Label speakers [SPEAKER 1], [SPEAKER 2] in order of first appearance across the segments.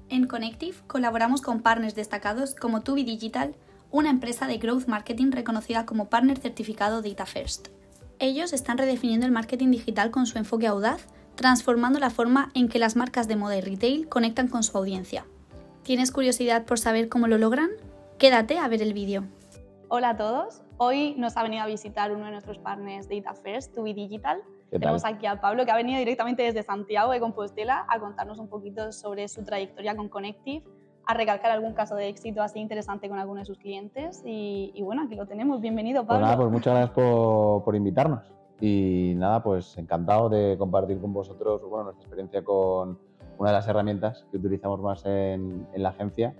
[SPEAKER 1] En Connective colaboramos con partners destacados como Tubi Digital, una empresa de growth marketing reconocida como partner certificado Data First. Ellos están redefiniendo el marketing digital con su enfoque audaz, transformando la forma en que las marcas de moda y retail conectan con su audiencia. ¿Tienes curiosidad por saber cómo lo logran? Quédate a ver el vídeo.
[SPEAKER 2] Hola a todos, hoy nos ha venido a visitar uno de nuestros partners Data First, Tubi Digital. Tenemos aquí a Pablo, que ha venido directamente desde Santiago de Compostela a contarnos un poquito sobre su trayectoria con Connective, a recalcar algún caso de éxito así interesante con alguno de sus clientes y bueno, aquí lo tenemos. Bienvenido, Pablo.
[SPEAKER 3] Pues nada, pues muchas gracias por invitarnos y nada, pues encantado de compartir con vosotros nuestra experiencia con una de las herramientas que utilizamos más en la agencia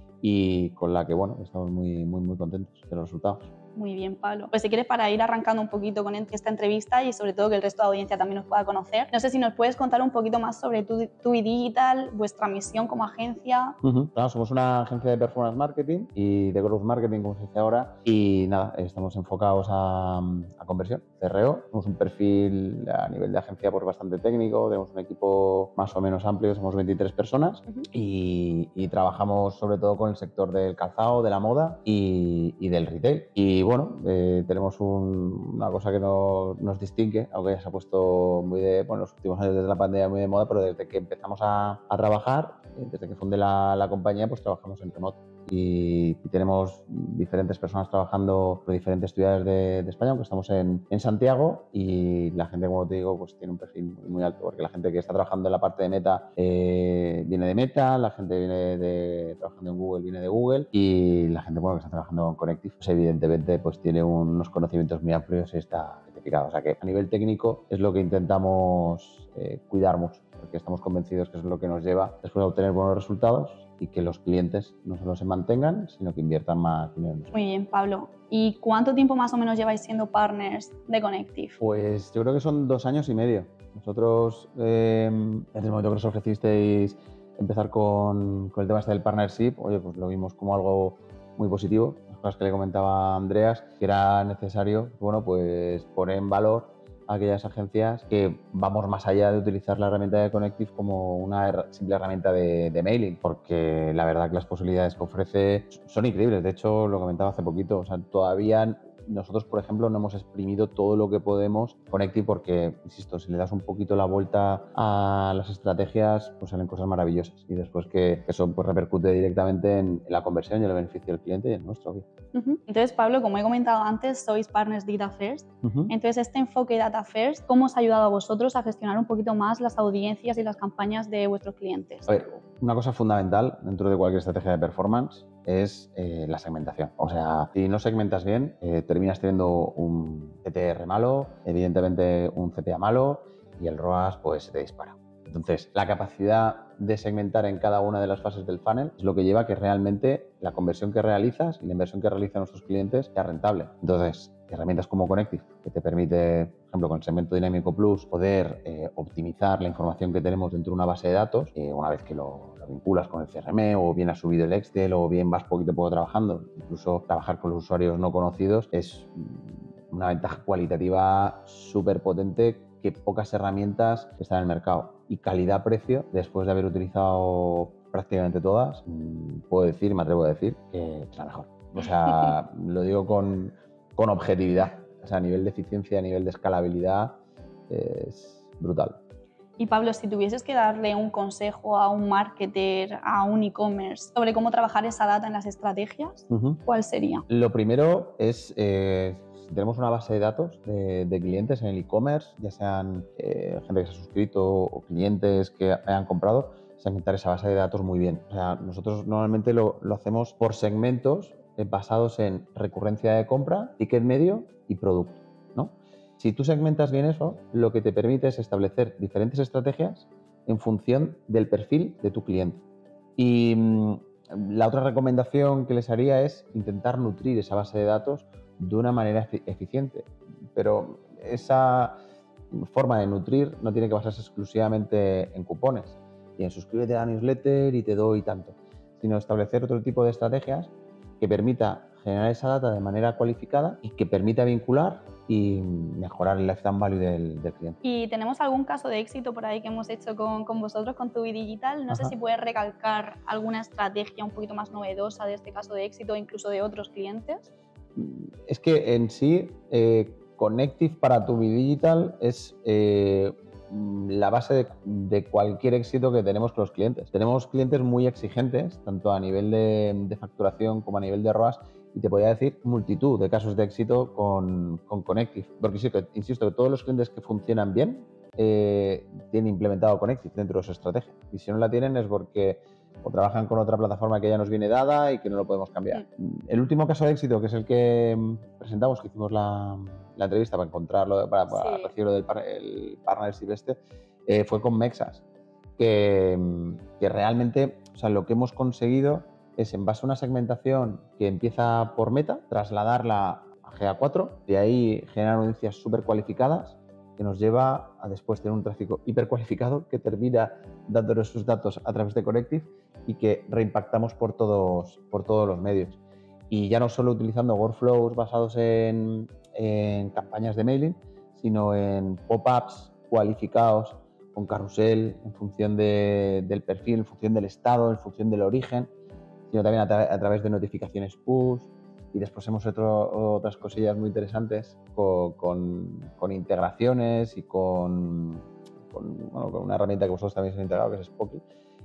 [SPEAKER 3] y con la que estamos muy contentos de los resultados.
[SPEAKER 2] Muy bien, Pablo. Pues si quieres, para ir arrancando un poquito con esta entrevista y sobre todo que el resto de audiencia también nos pueda conocer, no sé si nos puedes contar un poquito más sobre Tubi Digital, vuestra misión como agencia.
[SPEAKER 3] Claro, somos una agencia de performance marketing y de growth marketing, como se dice ahora, y nada, estamos enfocados a conversión, CRO. Somos un perfil a nivel de agencia bastante técnico, tenemos un equipo más o menos amplio, somos 23 personas y trabajamos sobre todo con el sector del calzado, de la moda y del retail. Y tenemos una cosa que nos distingue, aunque ya se ha puesto los últimos años desde la pandemia muy de moda, pero desde que empezamos a trabajar, desde que fundé la compañía, pues trabajamos en remoto. Y tenemos diferentes personas trabajando en diferentes ciudades de España, aunque estamos en Santiago, y la gente, como te digo, pues tiene un perfil muy alto, porque la gente que está trabajando en la parte de Meta viene de Meta, la gente trabajando en Google viene de Google, y la gente que está trabajando en Connective, pues evidentemente pues tiene unos conocimientos muy amplios y está certificado. O sea que a nivel técnico es lo que intentamos cuidar mucho, porque estamos convencidos que eso es lo que nos lleva después a obtener buenos resultados y que los clientes no solo se mantengan, sino que inviertan más dinero en nosotros.
[SPEAKER 2] Muy bien, Pablo. ¿Y cuánto tiempo más o menos lleváis siendo partners de Connective?
[SPEAKER 3] Pues yo creo que son 2 años y medio. Nosotros, desde el momento que nos ofrecisteis empezar con el tema del partnership, pues lo vimos como algo muy positivo. Las cosas que le comentaba a Andreas, que era necesario pues poner en valor a aquellas agencias que vamos más allá de utilizar la herramienta de Connective como una simple herramienta de mailing, porque la verdad que las posibilidades que ofrece son increíbles. De hecho, lo comentaba hace poquito, todavía nosotros, por ejemplo, no hemos exprimido todo lo que podemos Connective porque, insisto, si le das un poquito la vuelta a las estrategias, pues salen cosas maravillosas y después que eso pues repercute directamente en la conversión y el beneficio del cliente y el nuestro.
[SPEAKER 2] Entonces, Pablo, como he comentado antes, sois partners Data First. Entonces, este enfoque Data First, ¿cómo os ha ayudado a vosotros a gestionar un poquito más las audiencias y las campañas de vuestros clientes?
[SPEAKER 3] A ver, una cosa fundamental dentro de cualquier estrategia de performance es la segmentación. O sea, si no segmentas bien, terminas teniendo un CTR malo, evidentemente un CPA malo y el ROAS pues se te dispara. Entonces, la capacidad de segmentar en cada una de las fases del funnel es lo que lleva a que realmente la conversión que realizas y la inversión que realizan nuestros clientes sea rentable. Entonces, herramientas como Connective, que te permite, por ejemplo, con el segmento dinámico Plus, poder optimizar la información que tenemos dentro de una base de datos, una vez que lo vinculas con el CRM o bien has subido el Excel o bien vas poquito a poco trabajando. Incluso trabajar con los usuarios no conocidos es una ventaja cualitativa súper potente que pocas herramientas están en el mercado. Y calidad-precio, después de haber utilizado prácticamente todas, me atrevo a decir que es la mejor. O sea, lo digo con objetividad. O sea, a nivel de eficiencia, a nivel de escalabilidad, es brutal.
[SPEAKER 2] Y Pablo, si tuvieses que darle un consejo a un marketer, a un e-commerce, sobre cómo trabajar esa data en las estrategias, ¿cuál sería?
[SPEAKER 3] Lo primero es, si tenemos una base de datos de clientes en el e-commerce, ya sean gente que se ha suscrito o clientes que hayan comprado, segmentar esa base de datos muy bien. O sea, nosotros normalmente lo hacemos por segmentos basados en recurrencia de compra, ticket medio y producto, ¿no? Si tú segmentas bien eso, lo que te permite es establecer diferentes estrategias en función del perfil de tu cliente. Y la otra recomendación que les haría es intentar nutrir esa base de datos de una manera eficiente. Pero esa forma de nutrir no tiene que basarse exclusivamente en cupones y en suscríbete a la newsletter y te doy tanto, sino establecer otro tipo de estrategias que permita generar esa data de manera cualificada y que permita vincular y mejorar el lifetime value del cliente.
[SPEAKER 2] ¿Y tenemos algún caso de éxito por ahí que hemos hecho con vosotros, con Tu Digital? No sé si puedes recalcar alguna estrategia un poquito más novedosa de este caso de éxito o incluso de otros clientes.
[SPEAKER 3] Es que en sí, Connective para Tu Digital es la base de cualquier éxito que tenemos con los clientes. Tenemos clientes muy exigentes, tanto a nivel de facturación como a nivel de ROAS, y te podría decir multitud de casos de éxito con Connective. Porque sí, insisto, que todos los clientes que funcionan bien tienen implementado Connective dentro de su estrategia. Y si no la tienen es porque o trabajan con otra plataforma que ya nos viene dada y que no lo podemos cambiar. El último caso de éxito, que es el que presentamos, que hicimos la entrevista para encontrarlo, para recibirlo del partnership fue con Mexas, que realmente, o sea, lo que hemos conseguido es, en base a una segmentación que empieza por meta, trasladarla a GA4, de ahí generar audiencias súper cualificadas, que nos lleva a después tener un tráfico hipercualificado que termina dándonos sus datos a través de Connective y que reimpactamos por todos los medios. Y ya no solo utilizando workflows basados en campañas de mailing, sino en pop-ups cualificados con carrusel en función del perfil, en función del estado, en función del origen, sino también a través de notificaciones push. Y después hemos hecho otras cosillas muy interesantes con integraciones y con una herramienta que vosotros también os habéis integrado, que es Spoky.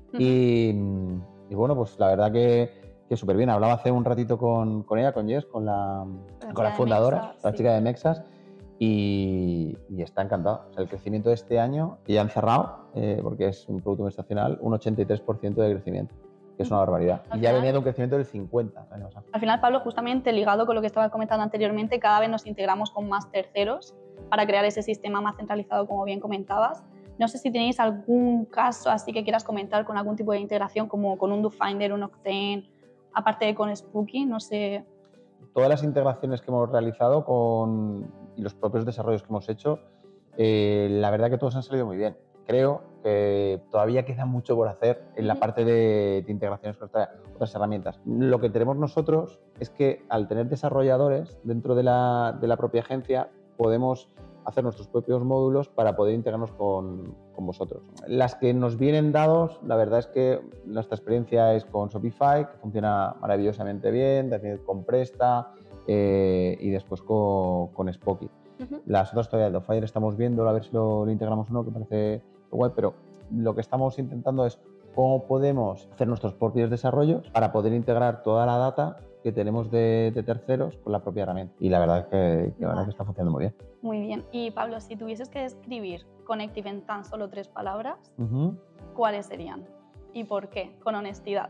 [SPEAKER 3] Y bueno, pues la verdad que súper bien. Hablaba hace un ratito con ella, con Jess, con la fundadora, la chica de Mexas, y está encantada. O sea, el crecimiento de este año, que ya han cerrado, porque es un producto estacional, un 83% de crecimiento. Que es una barbaridad. Y ya venía de un crecimiento del 50%.
[SPEAKER 2] Al final, Pablo, justamente ligado con lo que estaba comentando anteriormente, cada vez nos integramos con más terceros para crear ese sistema más centralizado, como bien comentabas. No sé si tenéis algún caso así que quieras comentar con algún tipo de integración, como con un DoFinder, un Octane, aparte de con Spooky, no sé.
[SPEAKER 3] Todas las integraciones que hemos realizado y los propios desarrollos que hemos hecho, la verdad que todos han salido muy bien. Creo que todavía queda mucho por hacer en la parte de integraciones con otras herramientas. Lo que tenemos nosotros es que, al tener desarrolladores dentro de la propia agencia, podemos hacer nuestros propios módulos para poder integrarnos con vosotros. Las que nos vienen dados, la verdad es que nuestra experiencia es con Shopify, que funciona maravillosamente bien, también con Presta y después con Spoky. Las otras todavía de Fire estamos viendo, a ver si lo integramos o no, que parece guay, pero lo que estamos intentando es cómo podemos hacer nuestros propios desarrollos para poder integrar toda la data que tenemos de terceros con la propia herramienta. Y la verdad es que está funcionando muy bien.
[SPEAKER 2] Muy bien. Y Pablo, si tuvieses que describir Connective en tan solo 3 palabras, ¿cuáles serían? ¿Y por qué? Con honestidad.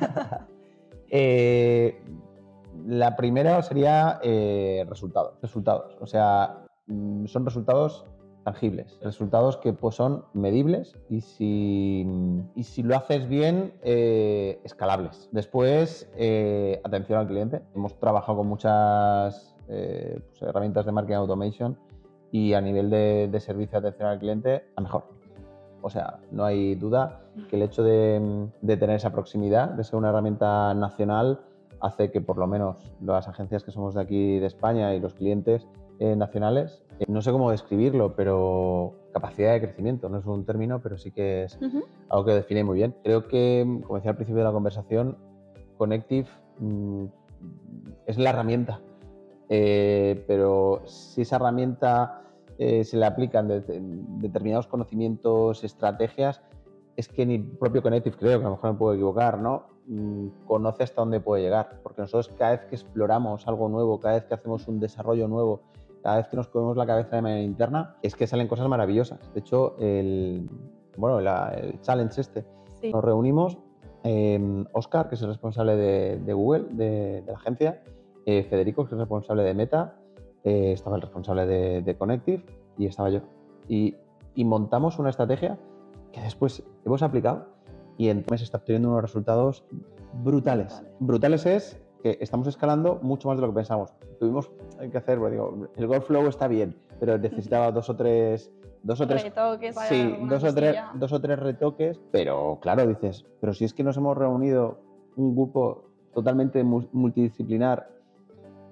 [SPEAKER 3] La primera sería resultados. O sea, son resultados tangibles, resultados que pues son medibles y si lo haces bien, escalables. Después, atención al cliente. Hemos trabajado con muchas herramientas de marketing automation y a nivel de servicio de atención al cliente, la mejor. O sea, no hay duda que el hecho de tener esa proximidad, de ser una herramienta nacional, hace que por lo menos las agencias que somos de aquí de España y los clientes nacionales, no sé cómo describirlo, pero capacidad de crecimiento, no es un término, pero sí que es algo que define muy bien. Creo que, como decía al principio de la conversación, Connective es la herramienta, pero si esa herramienta se le aplican determinados conocimientos, estrategias, es que ni propio Connective, creo que a lo mejor me puedo equivocar, ¿no? Conoce hasta dónde puede llegar, porque nosotros cada vez que exploramos algo nuevo, cada vez que hacemos un desarrollo nuevo, cada vez que nos comemos la cabeza de manera interna, es que salen cosas maravillosas. De hecho, el challenge nos reunimos, Oscar, que es el responsable de Google, de la agencia, Federico, que es el responsable de Meta, estaba el responsable de Connective y estaba yo. Y montamos una estrategia que después hemos aplicado y en mes está obteniendo unos resultados brutales. Brutales es que estamos escalando mucho más de lo que pensamos. Tuvimos que hacer, bueno, digo, el workflow está bien, pero necesitaba dos o tres
[SPEAKER 2] retoques,
[SPEAKER 3] sí, dos o tres retoques, pero claro, dices, pero si es que nos hemos reunido un grupo totalmente multidisciplinar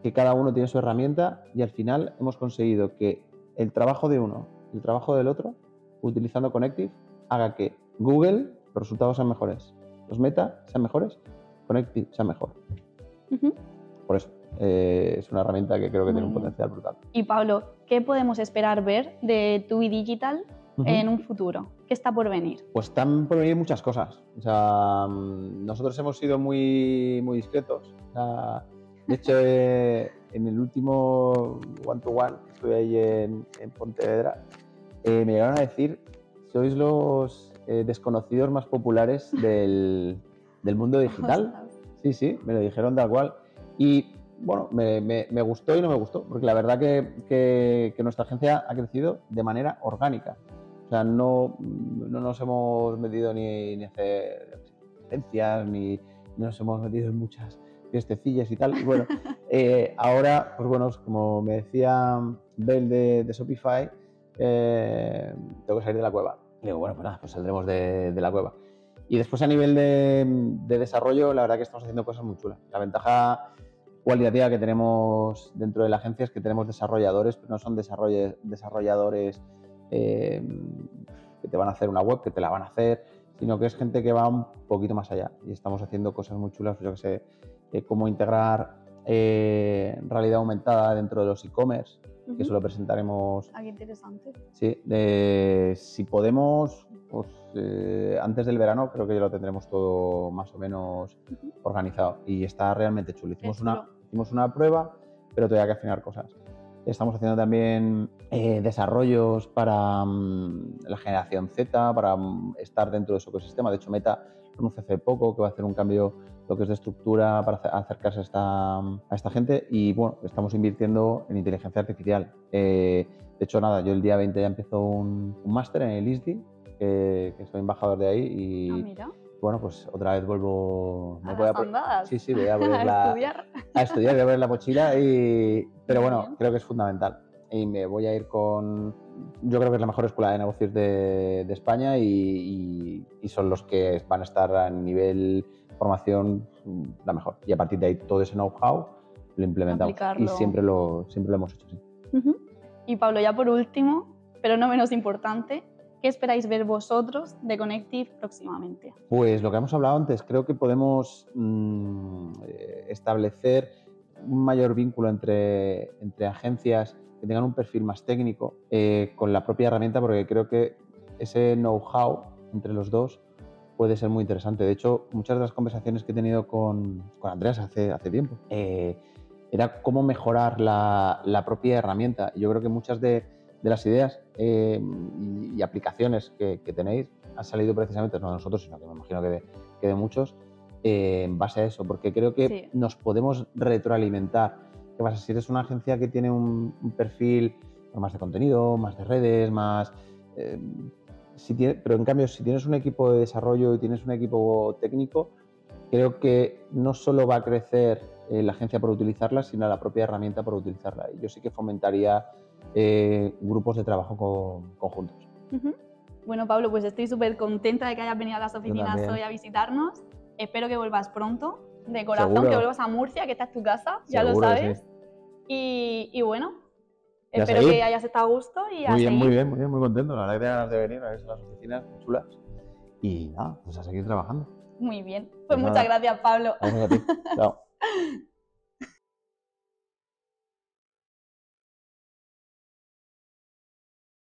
[SPEAKER 3] que cada uno tiene su herramienta y al final hemos conseguido que el trabajo de uno y el trabajo del otro, utilizando Connective, haga que Google, los resultados sean mejores, los Meta sean mejores, Connective sea mejor. Por eso, es una herramienta que creo que tiene un potencial brutal.
[SPEAKER 2] Y Pablo, ¿qué podemos esperar ver de TUI Digital en un futuro? ¿Qué está por venir?
[SPEAKER 3] Pues están por venir muchas cosas. O sea, nosotros hemos sido muy, muy discretos. O sea, de hecho, en el último one-to-one que estuve ahí en Pontevedra, me llegaron a decir, sois los desconocidos más populares del mundo digital. Sí, me lo dijeron tal cual. Y bueno, me gustó y no me gustó, porque la verdad que nuestra agencia ha crecido de manera orgánica. O sea, no nos hemos metido ni a hacer competencias, ni nos hemos metido en muchas fiestecillas y tal. Y bueno, ahora, pues bueno, como me decía Bel de Shopify, tengo que salir de la cueva. Y digo, bueno, pues nada, pues saldremos de la cueva. Y después a nivel de desarrollo, la verdad que estamos haciendo cosas muy chulas. La ventaja cualitativa que tenemos dentro de la agencia es que tenemos desarrolladores, pero no son desarrolladores que te van a hacer una web, que te la van a hacer, sino que es gente que va un poquito más allá. Y estamos haciendo cosas muy chulas, pues yo que sé, cómo integrar realidad aumentada dentro de los e-commerce, que eso lo presentaremos.
[SPEAKER 2] Ah, qué interesante.
[SPEAKER 3] Sí, si podemos, pues antes del verano creo que ya lo tendremos todo más o menos organizado y está realmente chulo. Hicimos una prueba, pero todavía hay que afinar cosas. Estamos haciendo también desarrollos para la generación Z, para estar dentro de su ecosistema. De hecho, Meta anunció hace poco que va a hacer un cambio lo que es de estructura para acercarse a esta gente y bueno, estamos invirtiendo en inteligencia artificial. De hecho, nada, yo el día 20 ya empezó un máster en el ISDI, que soy embajador de ahí y
[SPEAKER 2] mira.
[SPEAKER 3] Bueno, pues otra vez vuelvo...
[SPEAKER 2] ¿A las andadas?
[SPEAKER 3] Sí, voy a poner
[SPEAKER 2] ¿A estudiar?
[SPEAKER 3] A estudiar, voy a poner la mochila pero bueno, creo que es fundamental. Y me voy a ir con... Yo creo que es la mejor escuela de negocios de España y son los que van a estar a nivel formación la mejor. Y a partir de ahí todo ese know-how lo implementamos.
[SPEAKER 2] Aplicarlo.
[SPEAKER 3] Y siempre lo hemos hecho, sí.
[SPEAKER 2] Y Pablo, ya por último, pero no menos importante, ¿qué esperáis ver vosotros de Connective próximamente?
[SPEAKER 3] Pues lo que hemos hablado antes, creo que podemos establecer un mayor vínculo entre agencias que tengan un perfil más técnico con la propia herramienta, porque creo que ese know-how entre los dos puede ser muy interesante. De hecho, muchas de las conversaciones que he tenido con Andreas hace tiempo era cómo mejorar la propia herramienta. Yo creo que muchas de las ideas y aplicaciones que tenéis han salido precisamente, no de nosotros, sino que me imagino que de muchos, en base a eso, porque creo que nos podemos retroalimentar. ¿Qué pasa? Si eres una agencia que tiene un perfil más de contenido, más de redes, más... pero en cambio, si tienes un equipo de desarrollo y tienes un equipo técnico, creo que no solo va a crecer la agencia por utilizarla, sino la propia herramienta por utilizarla. Y yo sí que fomentaría grupos de trabajo conjuntos.
[SPEAKER 2] Bueno, Pablo, pues estoy súper contenta de que hayas venido a las oficinas hoy a visitarnos. Espero que vuelvas pronto, de corazón. ¿Seguro? Que vuelvas a Murcia, que esta es tu casa, ya lo sabes. Sí. Y bueno, espero que hayas estado a gusto y a seguir.
[SPEAKER 3] Muy contento. La verdad que tengo ganas de venir a ver las oficinas muy chulas. Y nada, pues a seguir trabajando.
[SPEAKER 2] Muy bien. Pues muchas gracias, Pablo.
[SPEAKER 3] Gracias a ti. Chao.